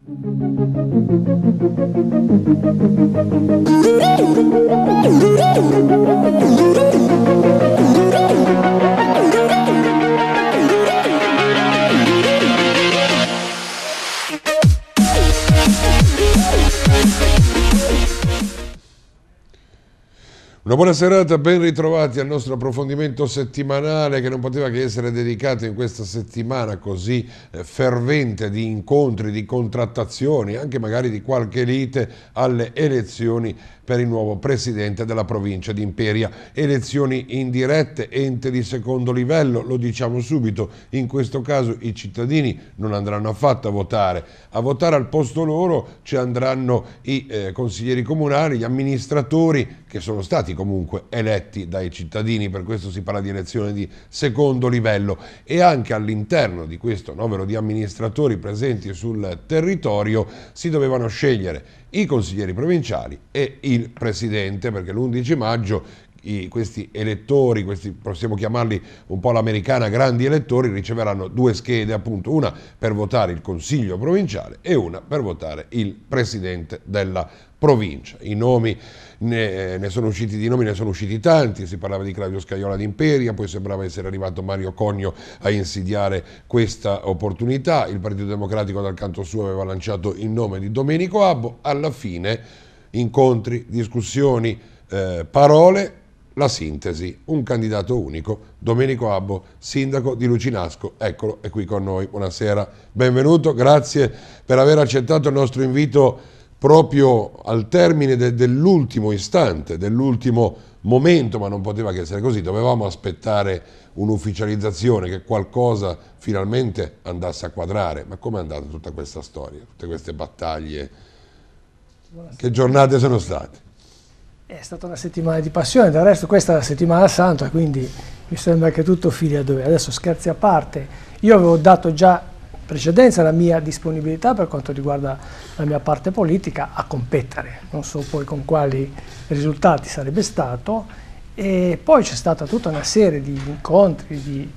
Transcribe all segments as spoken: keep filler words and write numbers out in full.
Una buona serata, ben ritrovati al nostro approfondimento settimanale che non poteva che essere dedicato in questa settimana così eh, fervente di incontri, di contrattazioni, anche magari di qualche lite alle elezioni per il nuovo presidente della provincia di Imperia. Elezioni indirette, ente di secondo livello, lo diciamo subito, in questo caso i cittadini non andranno affatto a votare, a votare al posto loro ci andranno i eh, consiglieri comunali, gli amministratori che sono stati comunque eletti dai cittadini, per questo si parla di elezioni di secondo livello, e anche all'interno di questo novero di amministratori presenti sul territorio si dovevano scegliere i consiglieri provinciali e il presidente, perché l'undici maggio i, questi elettori, questi possiamo chiamarli un po' all'americana grandi elettori, riceveranno due schede, appunto una per votare il consiglio provinciale e una per votare il presidente della provincia. I nomi ne, ne sono usciti di nomi, ne sono usciti tanti, si parlava di Claudio Scajola di Imperia, poi sembrava essere arrivato Mario Cogno a insidiare questa opportunità, il Partito Democratico dal canto suo aveva lanciato il nome di Domenico Abbo, alla fine incontri, discussioni, eh, parole, la sintesi, un candidato unico, Domenico Abbo, sindaco di Lucinasco, eccolo, è qui con noi, buonasera, benvenuto, grazie per aver accettato il nostro invito proprio al termine de dell'ultimo istante, dell'ultimo momento, ma non poteva che essere così, dovevamo aspettare un'ufficializzazione, che qualcosa finalmente andasse a quadrare. Ma com'è andata tutta questa storia, tutte queste battaglie? Buonasera. Che giornate sono state? È stata una settimana di passione, del resto questa è la settimana santa, quindi mi sembra che tutto fili a dovere. Adesso scherzi a parte, io avevo dato già precedenza la mia disponibilità per quanto riguarda la mia parte politica a competere, non so poi con quali risultati sarebbe stato, e poi c'è stata tutta una serie di incontri, di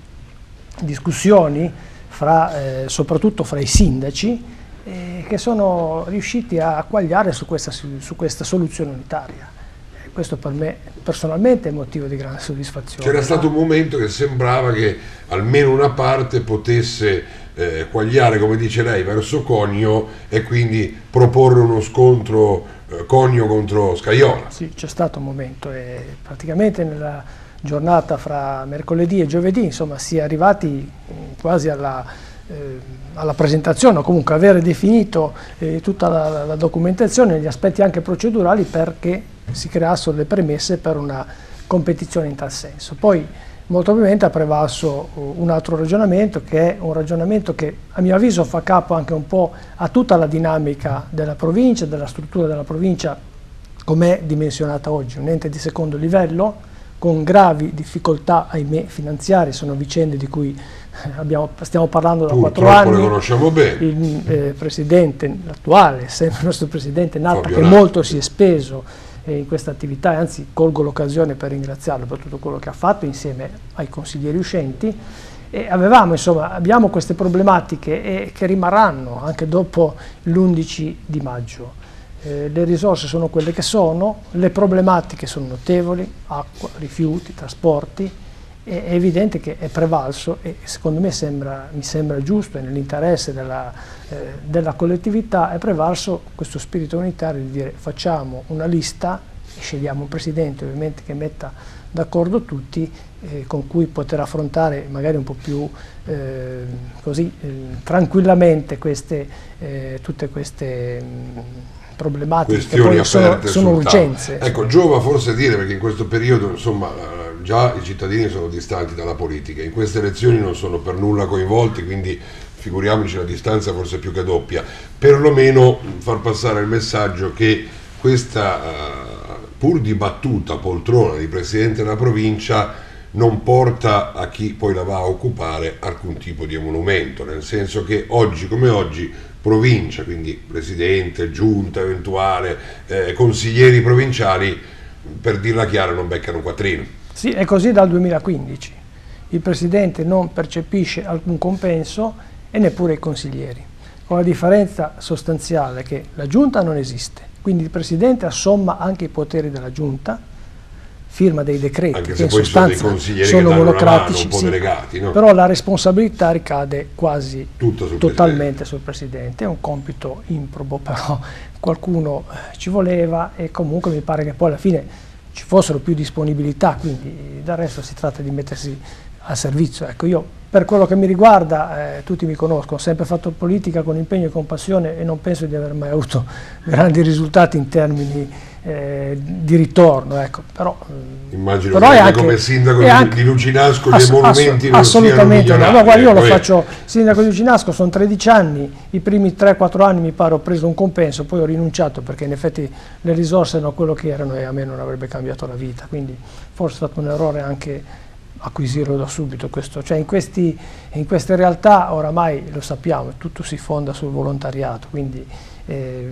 discussioni, fra, eh, soprattutto fra i sindaci, eh, che sono riusciti a quagliare su questa, su questa soluzione unitaria. Questo per me personalmente è motivo di grande soddisfazione. C'era stato un momento che sembrava che almeno una parte potesse eh, quagliare, come dice lei, verso Cogno e quindi proporre uno scontro eh, Cogno contro Scajola. Sì, c'è stato un momento e praticamente nella giornata fra mercoledì e giovedì, insomma, si è arrivati quasi alla, eh, alla presentazione, o comunque avere definito eh, tutta la, la documentazione, gli aspetti anche procedurali perché si creassero le premesse per una competizione in tal senso. Poi molto ovviamente ha prevalso un altro ragionamento, che è un ragionamento che a mio avviso fa capo anche un po' a tutta la dinamica della provincia, della struttura della provincia com'è dimensionata oggi, un ente di secondo livello con gravi difficoltà, ahimè, finanziarie, sono vicende di cui abbiamo, stiamo parlando da quattro anni. Le conosciamo bene. Il eh, presidente, l'attuale, sempre il nostro presidente Natta, che molto si è speso in questa attività, e anzi colgo l'occasione per ringraziarlo per tutto quello che ha fatto insieme ai consiglieri uscenti, e avevamo, insomma, abbiamo queste problematiche e che rimarranno anche dopo l'undici di maggio. Eh, le risorse sono quelle che sono, le problematiche sono notevoli, acqua, rifiuti, trasporti, e è evidente che è prevalso, e secondo me sembra, mi sembra giusto e nell'interesse della, eh, della collettività, è prevalso questo spirito unitario di dire facciamo una lista e scegliamo un presidente ovviamente che metta d'accordo tutti, eh, con cui poter affrontare magari un po' più eh, così eh, tranquillamente queste, eh, tutte queste mh, problematiche che poi sono, sono urgenze. Ecco, giova forse dire, perché in questo periodo insomma già i cittadini sono distanti dalla politica, in queste elezioni non sono per nulla coinvolti, quindi figuriamoci la distanza forse più che doppia, perlomeno far passare il messaggio che questa uh, pur dibattuta poltrona di presidente della provincia non porta a chi poi la va a occupare alcun tipo di emolumento, nel senso che oggi come oggi provincia, quindi presidente, giunta eventuale, eh, consiglieri provinciali, per dirla chiara, non beccano un quattrino. Sì, è così dal duemilaquindici. Il presidente non percepisce alcun compenso e neppure i consiglieri. con la differenza sostanziale che la giunta non esiste, quindi il Presidente assomma anche i poteri della giunta, firma dei decreti anche che se in poi sostanza sono, dei consiglieri sono che monocratici, un po' sì, delegati, no? però la responsabilità ricade quasi sul totalmente Presidente. sul Presidente, è un compito improbo, però qualcuno ci voleva e comunque mi pare che poi alla fine ci fossero più disponibilità, quindi del resto si tratta di mettersi al servizio. Ecco, io per quello che mi riguarda, eh, tutti mi conoscono, ho sempre fatto politica con impegno e con passione e non penso di aver mai avuto grandi risultati in termini eh, di ritorno, ecco. Però, immagino però che anche, come sindaco di, anche, di Lucinasco ass, gli emolumenti ass, non assolutamente no. No, guarda, io poi... lo faccio sindaco di Lucinasco, sono tredici anni, i primi tre quattro anni mi pare ho preso un compenso, poi ho rinunciato perché in effetti le risorse erano quello che erano e a me non avrebbe cambiato la vita, quindi forse è stato un errore anche acquisirlo da subito questo, cioè in, questi, in queste realtà oramai lo sappiamo, tutto si fonda sul volontariato, quindi eh,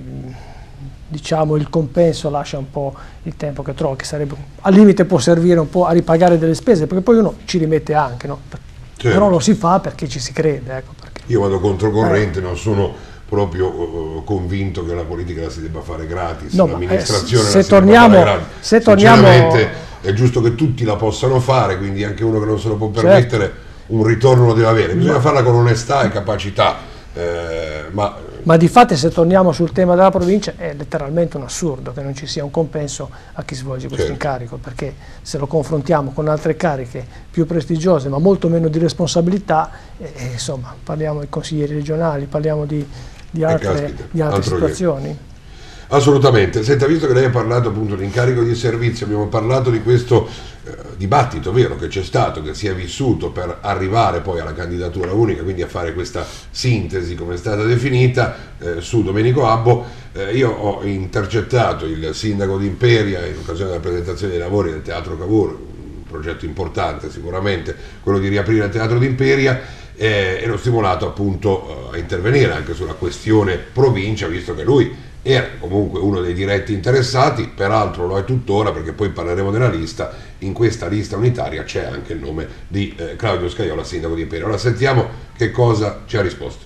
diciamo il compenso lascia un po' il tempo che trova, che sarebbe al limite può servire un po' a ripagare delle spese, perché poi uno ci rimette anche, no? Certo. Però lo si fa perché ci si crede. Ecco, perché. Io vado controcorrente, eh. non sono proprio uh, convinto che la politica la si debba fare gratis, no, l'amministrazione eh, se, la se torniamo, debba fare gratis. Se torniamo... è giusto che tutti la possano fare, quindi anche uno che non se lo può permettere, certo, un ritorno lo deve avere, bisogna ma... farla con onestà e capacità, eh, ma... ma di fatto se torniamo sul tema della provincia è letteralmente un assurdo che non ci sia un compenso a chi svolge questo, certo, incarico, perché se lo confrontiamo con altre cariche più prestigiose ma molto meno di responsabilità, eh, insomma parliamo di consiglieri regionali, parliamo di, di altre, caspita, di altre situazioni. Che... Assolutamente. Senta, visto che lei ha parlato appunto di incarico di servizio, abbiamo parlato di questo eh, dibattito vero che c'è stato, che si è vissuto per arrivare poi alla candidatura unica, quindi a fare questa sintesi come è stata definita eh, su Domenico Abbo. Eh, io ho intercettato il sindaco di Imperia in occasione della presentazione dei lavori del Teatro Cavour, un progetto importante sicuramente, quello di riaprire il Teatro di Imperia, eh, e l'ho stimolato appunto eh, a intervenire anche sulla questione provincia, visto che lui era comunque uno dei diretti interessati, peraltro lo è tuttora perché poi parleremo della lista, in questa lista unitaria c'è anche il nome di eh, Claudio Scajola, sindaco di Imperia. Ora sentiamo che cosa ci ha risposto.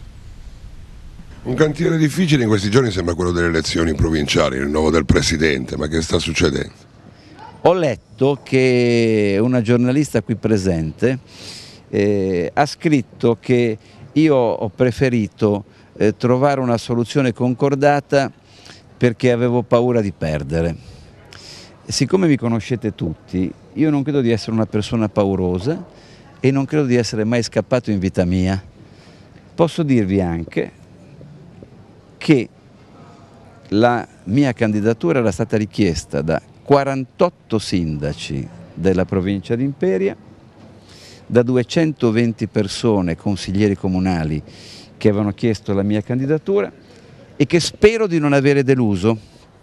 Un cantiere difficile in questi giorni sembra quello delle elezioni provinciali, il rinnovo del presidente, ma che sta succedendo? Ho letto che una giornalista qui presente eh, ha scritto che io ho preferito eh, trovare una soluzione concordata perché avevo paura di perdere. Siccome mi conoscete tutti, io non credo di essere una persona paurosa e non credo di essere mai scappato in vita mia. Posso dirvi anche che la mia candidatura era stata richiesta da quarantotto sindaci della provincia di Imperia, da duecentoventi persone, consiglieri comunali, che avevano chiesto la mia candidatura, e che spero di non avere deluso.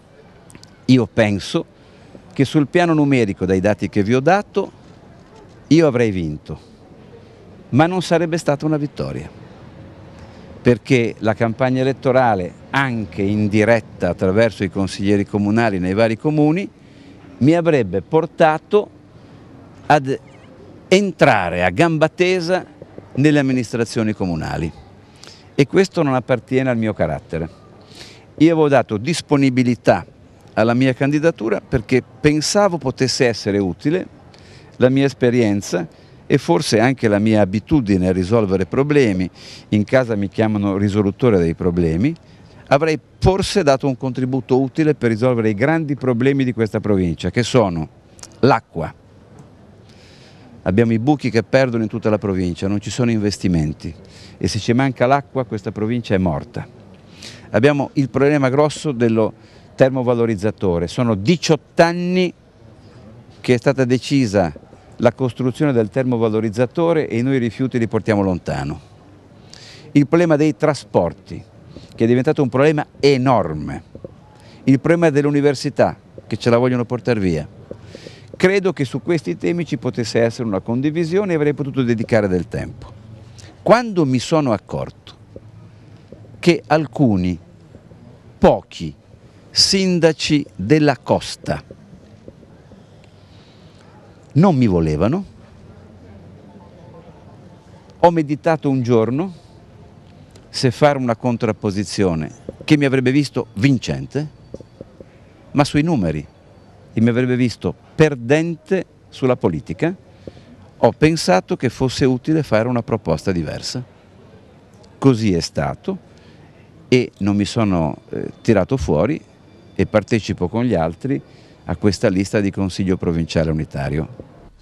Io penso che sul piano numerico, dai dati che vi ho dato, io avrei vinto, ma non sarebbe stata una vittoria, perché la campagna elettorale, anche in diretta attraverso i consiglieri comunali nei vari comuni, mi avrebbe portato ad entrare a gamba tesa nelle amministrazioni comunali, e questo non appartiene al mio carattere. Io avevo dato disponibilità alla mia candidatura perché pensavo potesse essere utile la mia esperienza e forse anche la mia abitudine a risolvere problemi. In casa mi chiamano risolutore dei problemi. Avrei forse dato un contributo utile per risolvere i grandi problemi di questa provincia, che sono l'acqua. Abbiamo i buchi che perdono in tutta la provincia, non ci sono investimenti, e se ci manca l'acqua questa provincia è morta. Abbiamo il problema grosso dello termovalorizzatore, sono diciotto anni che è stata decisa la costruzione del termovalorizzatore e noi i rifiuti li portiamo lontano. Il problema dei trasporti, che è diventato un problema enorme, il problema dell'università, che ce la vogliono portare via. Credo che su questi temi ci potesse essere una condivisione e avrei potuto dedicare del tempo. Quando mi sono accorto che alcuni, pochi, sindaci della costa non mi volevano, ho meditato un giorno, se fare una contrapposizione che mi avrebbe visto vincente, ma sui numeri, e mi avrebbe visto perdente sulla politica. Ho pensato che fosse utile fare una proposta diversa. Così è stato e non mi sono eh, tirato fuori e partecipo con gli altri a questa lista di Consiglio Provinciale Unitario.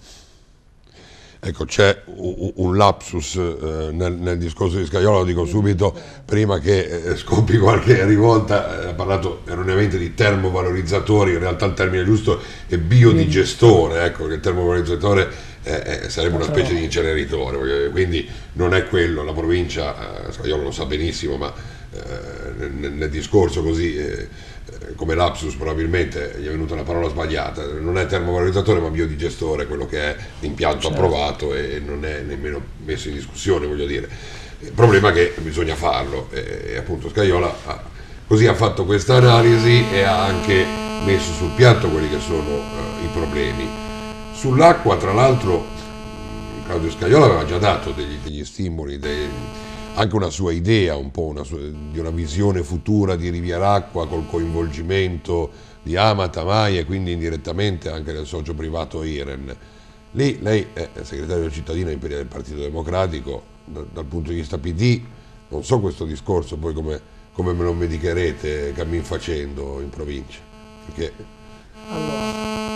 Ecco, c'è un, un lapsus eh, nel, nel discorso di Scajola, lo dico subito, prima che eh, scoppi qualche rivolta, eh, ha parlato erroneamente di termovalorizzatori, in realtà il termine giusto è biodigestore, ecco, che il termovalorizzatore eh, eh, sarebbe una specie di inceneritore, quindi non è quello, la provincia, eh, Scajola lo sa benissimo, ma eh, nel, nel discorso così... Eh, come lapsus probabilmente gli è venuta una parola sbagliata, non è termovalorizzatore ma biodigestore, quello che è l'impianto certo. approvato e non è nemmeno messo in discussione, voglio dire. Il problema è che bisogna farlo e, e appunto Scajola ha, così ha fatto questa analisi e ha anche messo sul piatto quelli che sono uh, i problemi. Sull'acqua tra l'altro Claudio Scajola aveva già dato degli, degli stimoli, dei, anche una sua idea, un po' una sua, di una visione futura di Rivieracqua col coinvolgimento di Amata, Mai e quindi indirettamente anche del socio privato Iren. Lì lei è segretario cittadino imperiale del Partito Democratico, da, dal punto di vista P D, non so questo discorso poi come, come me lo medicherete cammin facendo in provincia. Perché... Allora,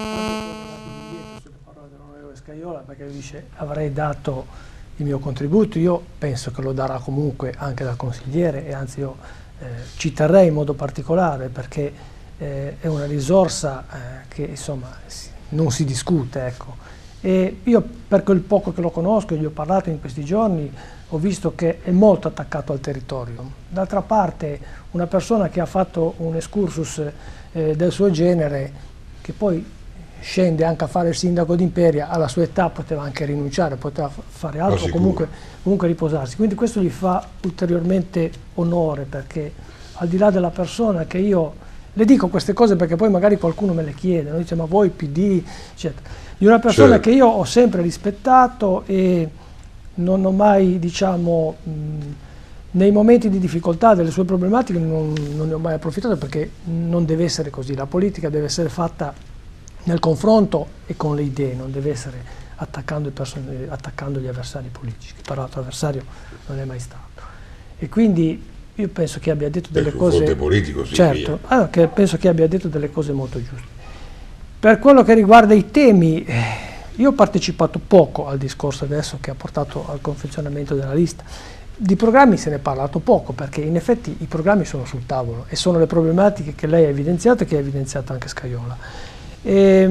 sulle parole dell'onorevole Scajola, perché lui dice avrei dato il mio contributo, io penso che lo darà comunque anche da consigliere e anzi io eh, ci terrei in modo particolare perché eh, è una risorsa eh, che insomma si, non si discute, ecco. E io per quel poco che lo conosco, gli ho parlato in questi giorni, ho visto che è molto attaccato al territorio. D'altra parte una persona che ha fatto un excursus eh, del suo genere, che poi scende anche a fare il sindaco d'Imperia, alla sua età poteva anche rinunciare, poteva fare altro, comunque, comunque riposarsi. Quindi questo gli fa ulteriormente onore, perché al di là della persona che io, le dico queste cose perché poi magari qualcuno me le chiede, no? Dice ma voi P D, eccetera. Di una persona certo. che io ho sempre rispettato e non ho mai, diciamo, mh, nei momenti di difficoltà delle sue problematiche non, non ne ho mai approfittato, perché non deve essere così, la politica deve essere fatta nel confronto e con le idee, non deve essere attaccando, i attaccando gli avversari politici, che peraltro avversario non è mai stato. E quindi io penso che abbia detto delle cose politico, sì, certo, allora, che penso che abbia detto delle cose molto giuste. Per quello che riguarda i temi, eh, io ho partecipato poco al discorso adesso che ha portato al confezionamento della lista. Di programmi se ne è parlato poco, perché in effetti i programmi sono sul tavolo e sono le problematiche che lei ha evidenziato e che ha evidenziato anche Scajola. E,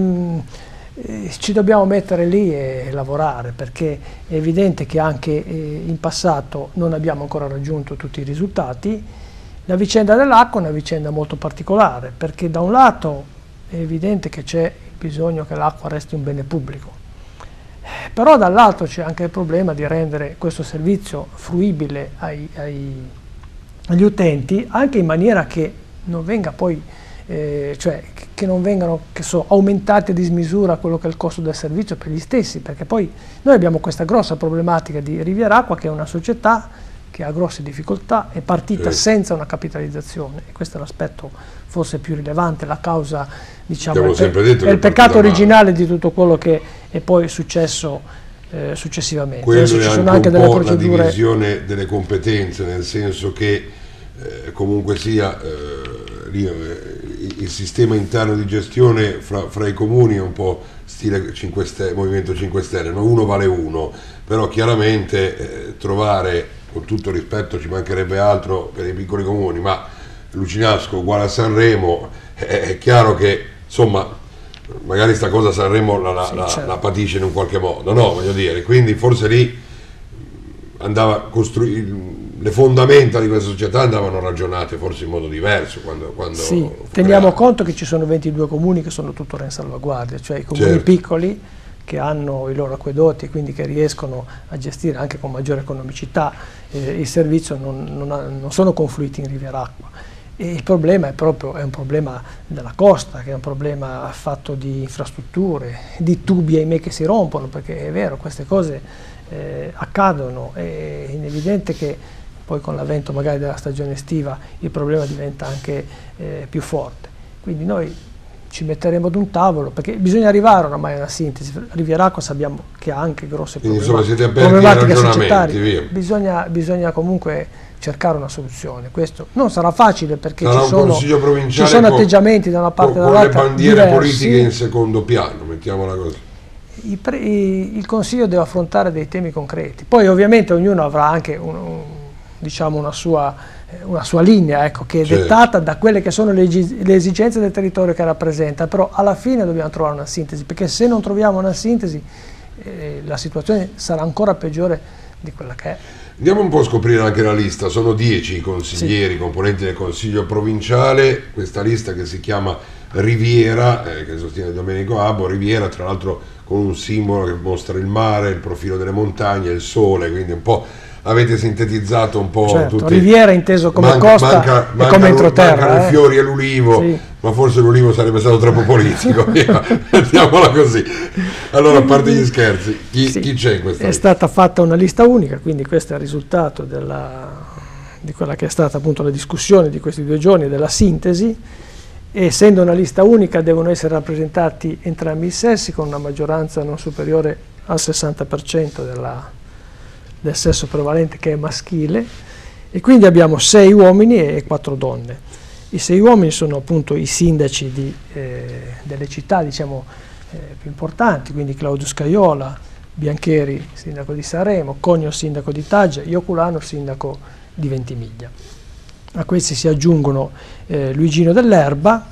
eh, ci dobbiamo mettere lì e lavorare, perché è evidente che anche eh, in passato non abbiamo ancora raggiunto tutti i risultati. La vicenda dell'acqua è una vicenda molto particolare, perché da un lato è evidente che c'è bisogno che l'acqua resti un bene pubblico, eh, però dall'altro c'è anche il problema di rendere questo servizio fruibile ai, ai, agli utenti, anche in maniera che non venga poi Eh, cioè che non vengano che so, aumentati a dismisura quello che è il costo del servizio per gli stessi, perché poi noi abbiamo questa grossa problematica di Rivieracqua, che è una società che ha grosse difficoltà, è partita sì. senza una capitalizzazione, e questo è l'aspetto forse più rilevante, la causa, diciamo, è il, pe è il peccato originale di tutto quello che è poi successo eh, successivamente. Quello Adesso è ci anche sono anche un delle po' procedure... la divisione delle competenze, nel senso che eh, comunque sia eh, lì, eh, il sistema interno di gestione fra, fra i comuni è un po' stile cinque Stelle, Movimento cinque Stelle, no? Uno vale uno, però chiaramente eh, trovare, con tutto rispetto ci mancherebbe altro per i piccoli comuni, ma Lucinasco uguale a Sanremo, eh, è chiaro che insomma magari sta cosa Sanremo la, la, sì, certo. la, la patisce in un qualche modo, no? Voglio dire, quindi forse lì andava costruito, le fondamenta di questa società andavano ragionate forse in modo diverso quando, quando sì, teniamo creato. conto che ci sono ventidue comuni che sono tuttora in salvaguardia, cioè i comuni certo. piccoli che hanno i loro acquedotti e quindi che riescono a gestire anche con maggiore economicità eh, il servizio, non, non, ha, non sono confluiti in Rivieracqua. E il problema è proprio è un problema della costa, che è un problema fatto di infrastrutture, di tubi ahimè che si rompono, perché è vero, queste cose eh, accadono, è evidente che poi con l'avvento magari della stagione estiva il problema diventa anche eh, più forte. Quindi noi ci metteremo ad un tavolo, perché bisogna arrivare oramai a una sintesi. Rivieraco sappiamo che ha anche grosse Quindi, problematiche, insomma, siete aperti ai ragionamenti, via. Bisogna, bisogna comunque cercare una soluzione. Questo non sarà facile, perché sarà ci sono, ci sono con, atteggiamenti da una parte e dall'altra, con le bandiere diversi. politiche in secondo piano, mettiamola così. I pre, i, il Consiglio deve affrontare dei temi concreti, poi ovviamente ognuno avrà anche un, un, diciamo una sua, una sua linea, ecco, che è certo. dettata da quelle che sono le, le esigenze del territorio che rappresenta, però alla fine dobbiamo trovare una sintesi, perché se non troviamo una sintesi eh, la situazione sarà ancora peggiore di quella che è. Andiamo un po' a scoprire anche la lista. Sono dieci i consiglieri, sì, componenti del Consiglio provinciale, questa lista che si chiama Riviera, eh, che sostiene Domenico Abbo. Riviera tra l'altro con un simbolo che mostra il mare, il profilo delle montagne, il sole, quindi un po' avete sintetizzato un po' certo, tutti. Riviera inteso come manca, costa manca, e manca, come entroterra. Mancano eh. i fiori e l'ulivo, sì, ma forse l'ulivo sarebbe stato troppo politico. Mettiamola così. Allora, a parte gli scherzi, chi, sì, chi c'è in questa è lista? stata fatta una lista unica, quindi questo è il risultato della, di quella che è stata appunto la discussione di questi due giorni, della sintesi. Essendo una lista unica devono essere rappresentati entrambi i sessi con una maggioranza non superiore al sessanta per cento della, del sesso prevalente, che è maschile, e quindi abbiamo sei uomini e quattro donne. I sei uomini sono appunto i sindaci di, eh, delle città, diciamo, eh, più importanti, quindi Claudio Scaiola, Biancheri, sindaco di Sanremo, Conio, sindaco di Taggia, Ioculano, sindaco di Ventimiglia. A questi si aggiungono eh, Luigino dell'Erba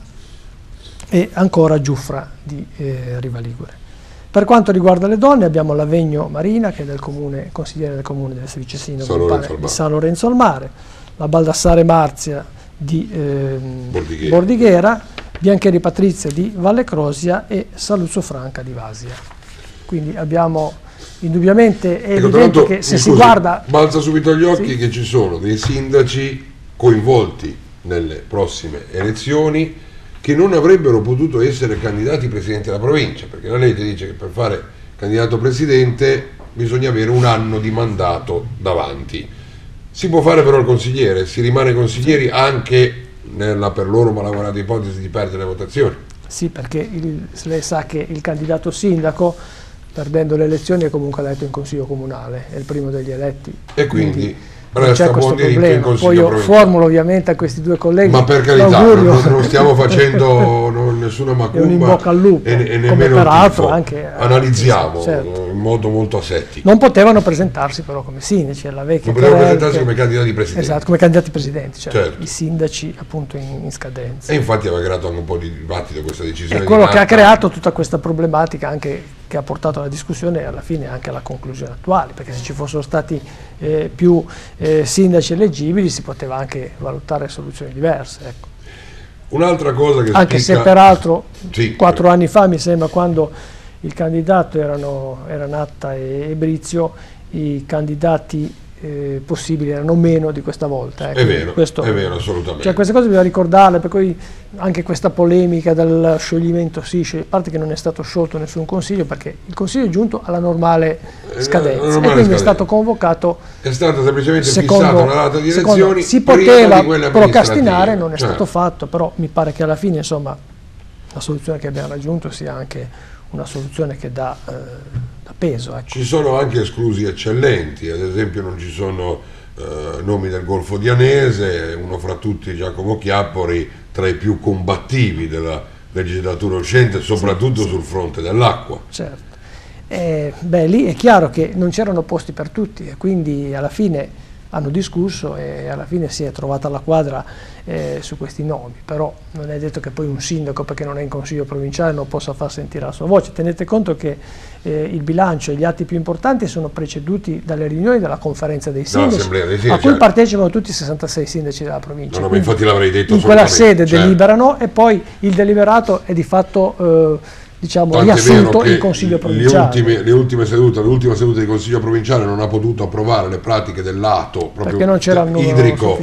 e ancora Giuffra di eh, Riva Ligure. Per quanto riguarda le donne abbiamo Lavegno Marina, che è del comune, consigliere del comune del vice sindaco di San Lorenzo al Mare, la Baldassare Marzia di eh, Bordighera. Bordighera, Biancheri Patrizia di Valle Crosia e Saluzzo Franca di Vasia. Quindi abbiamo indubbiamente, è ecco, evidente che se si guarda... Balza subito agli occhi, sì, sì, che ci sono dei sindaci coinvolti nelle prossime elezioni che non avrebbero potuto essere candidati presidente della provincia, perché la legge dice che per fare candidato presidente bisogna avere un anno di mandato davanti. Si può fare però il consigliere, si rimane consiglieri anche nella per loro malaugurata ipotesi di perdere le votazioni. Sì, perché il, lei sa che il candidato sindaco, perdendo le elezioni, è comunque eletto in consiglio comunale, è il primo degli eletti. E quindi, quindi non c'è questo problema. Poi io formulo ovviamente a questi due colleghi, ma per carità, non, non stiamo facendo non, nessuna macumba un in bocca al lupo, e, e come peraltro anche analizziamo, certo, in modo molto asettico. Non potevano presentarsi però come sindaci, la vecchia non potevano Carel, presentarsi che, come candidati presidenti. Esatto, come candidati presidenti, certo, certo. I sindaci appunto in, in scadenza. E infatti aveva creato anche un po' di dibattito questa decisione. È quello di che ha creato tutta questa problematica, anche che ha portato alla discussione e alla fine anche alla conclusione attuale, perché se ci fossero stati eh, più eh, sindaci eleggibili si poteva anche valutare soluzioni diverse. Ecco. Un'altra cosa che anche spiega... se peraltro sì, quattro per... anni fa, mi sembra, quando il candidato erano, era Natta e, e Brizio, i candidati eh, possibili erano meno di questa volta. Ecco. È vero, Questo, è vero, assolutamente. Cioè, queste cose bisogna ricordarle, per cui anche questa polemica del scioglimento, sì, a parte che non è stato sciolto nessun consiglio, perché il consiglio è giunto alla normale scadenza, eh, normale e quindi scadenza. È stato convocato, è stata semplicemente secondo, fissata una data di secondo, elezioni, si poteva procrastinare, non è certo. stato fatto, però mi pare che alla fine, insomma, la soluzione che abbiamo raggiunto sia anche una soluzione che dà, eh, dà peso. Ecco. Ci sono anche esclusi eccellenti, ad esempio non ci sono eh, nomi del Golfo di Anese, uno fra tutti Giacomo Chiappori, tra i più combattivi della legislatura uscente, soprattutto sì, sul fronte dell'acqua. Certo. Eh, beh, lì è chiaro che non c'erano posti per tutti e quindi alla fine hanno discusso e alla fine si è trovata la quadra eh, su questi nomi, però non è detto che poi un sindaco, perché non è in consiglio provinciale, non possa far sentire la sua voce. Tenete conto che eh, il bilancio e gli atti più importanti sono preceduti dalle riunioni della conferenza dei sindaci, dei sindaci a cui certo. partecipano tutti i sessantasei sindaci della provincia. No, no, infatti l'avrei detto in quella sede certo. deliberano e poi il deliberato è di fatto eh, diciamo, Tant'è riassunto in consiglio provinciale. Le ultime, le ultime sedute, l'ultima seduta di consiglio provinciale non ha potuto approvare le pratiche del lato proprio non c'era idrico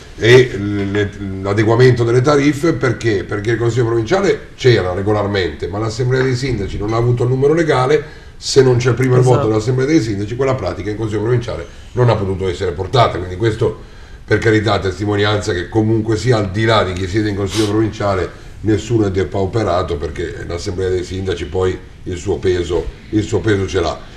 e l'adeguamento delle tariffe. Perché? Perché il consiglio provinciale c'era regolarmente, ma l'assemblea dei sindaci non ha avuto il numero legale. Se non c'è prima il esatto. voto dell'assemblea dei sindaci, quella pratica in consiglio provinciale non ha potuto essere portata, quindi questo per carità, testimonianza che comunque sia, al di là di chi siede in Consiglio provinciale, nessuno è depauperato, perché l'Assemblea dei Sindaci poi il suo peso, il suo peso ce l'ha.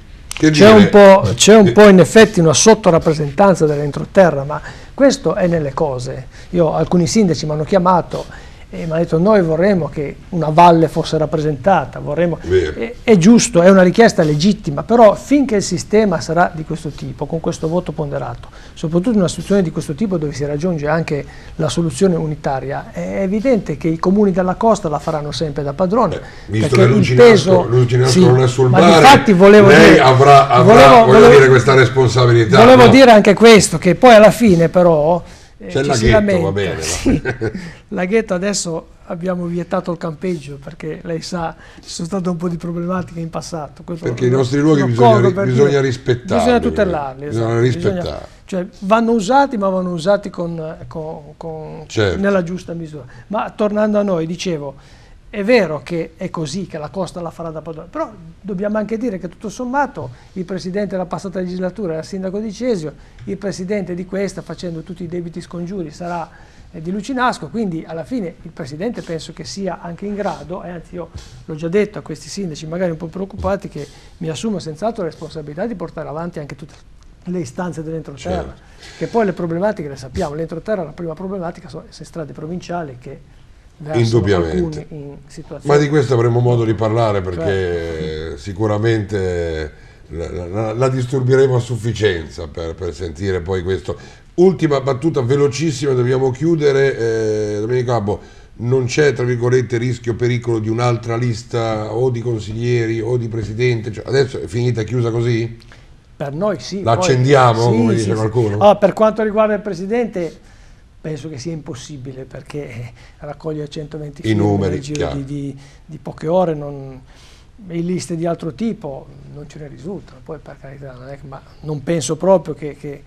C'è un, po', c'è un po' in effetti una sottorappresentanza dell'entroterra, ma questo è nelle cose. Io, alcuni sindaci mi hanno chiamato e mi hanno detto: noi vorremmo che una valle fosse rappresentata, vorremmo... è, è giusto, è una richiesta legittima, però finché il sistema sarà di questo tipo, con questo voto ponderato, soprattutto in una situazione di questo tipo dove si raggiunge anche la soluzione unitaria, è evidente che i comuni della costa la faranno sempre da padrone. Eh, visto che Lucinasco sì, non è sul ma mare, infatti volevo lei dire, avrà, avrà volevo, volevo, volevo, dire questa responsabilità. Volevo no? dire anche questo, che poi alla fine però... C'è il laghetto, laghetto, va bene. Sì. Laghetto adesso abbiamo vietato il campeggio, perché lei sa, ci sono state un po' di problematiche in passato. Questo perché lo, i nostri luoghi bisogna, bisogna rispettarli. Bisogna tutelarli. Bisogna esatto. rispettare. Bisogna, cioè, vanno usati, ma vanno usati con, con, con, certo. nella giusta misura. Ma tornando a noi, dicevo, è vero che è così, che la costa la farà da padrone, però dobbiamo anche dire che tutto sommato il presidente della passata legislatura era il sindaco di Cesio, il presidente di questa, facendo tutti i debiti scongiuri, sarà eh, di Lucinasco, quindi alla fine il presidente penso che sia anche in grado, e anzi io l'ho già detto a questi sindaci magari un po' preoccupati, che mi assumo senz'altro la responsabilità di portare avanti anche tutte le istanze dell'entroterra, certo. Che poi le problematiche le sappiamo, l'entroterra la prima problematica sono le strade provinciali che indubbiamente, in ma di questo avremo modo di parlare, perché certo. Sicuramente la, la, la disturberemo a sufficienza per, per sentire poi questo. Ultima battuta velocissima, dobbiamo chiudere. eh, Domenico Abbo, non c'è tra virgolette rischio, pericolo di un'altra lista o di consiglieri o di presidente? Cioè, adesso è finita, chiusa così? Per noi sì. La accendiamo, sì, come sì, dice sì. qualcuno? Allora, per quanto riguarda il presidente, penso che sia impossibile, perché raccogliere centoventi firme nel giro di, di, di poche ore, non, in liste di altro tipo non ce ne risultano. Poi per carità, non è che, ma non penso proprio che, che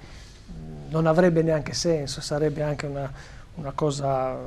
non avrebbe neanche senso, sarebbe anche una, una cosa,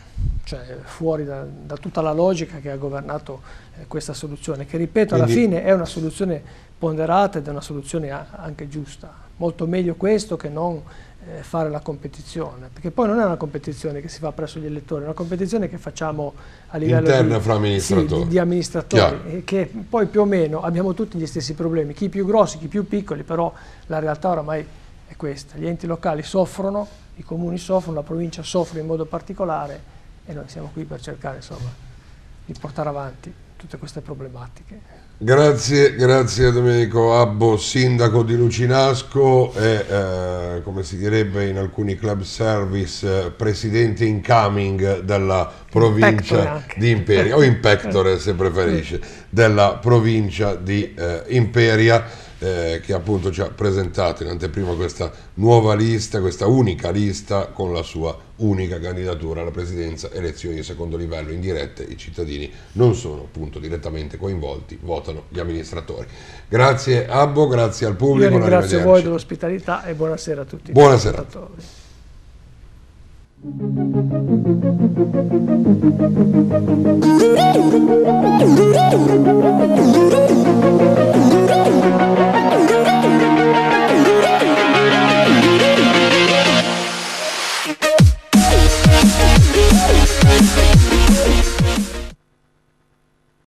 cioè, fuori da, da tutta la logica che ha governato eh, questa soluzione, che ripeto, alla Quindi, fine è una soluzione ponderata ed è una soluzione anche giusta. Molto meglio questo che non eh, fare la competizione, perché poi non è una competizione che si fa presso gli elettori, è una competizione che facciamo a livello interna di, fra amministratori, sì, di, di amministratori, e che poi più o meno abbiamo tutti gli stessi problemi, chi più grossi, chi più piccoli, però la realtà oramai è questa: gli enti locali soffrono, i comuni soffrono, la provincia soffre in modo particolare, e noi siamo qui per cercare, insomma, di portare avanti tutte queste problematiche. Grazie, grazie a Domenico Abbo, sindaco di Lucinasco e, eh, come si direbbe in alcuni club service, eh, presidente incoming della provincia di Imperia, o impectore se preferisce, della provincia di eh, Imperia, eh, che appunto ci ha presentato in anteprima questa nuova lista, questa unica lista con la sua unica candidatura alla presidenza, elezioni di secondo livello indirette, i cittadini non sono appunto direttamente coinvolti, votano gli amministratori. Grazie Abbo, grazie al pubblico. Io ringrazio voi dell'ospitalità e buonasera a tutti. Buonasera. Thank you.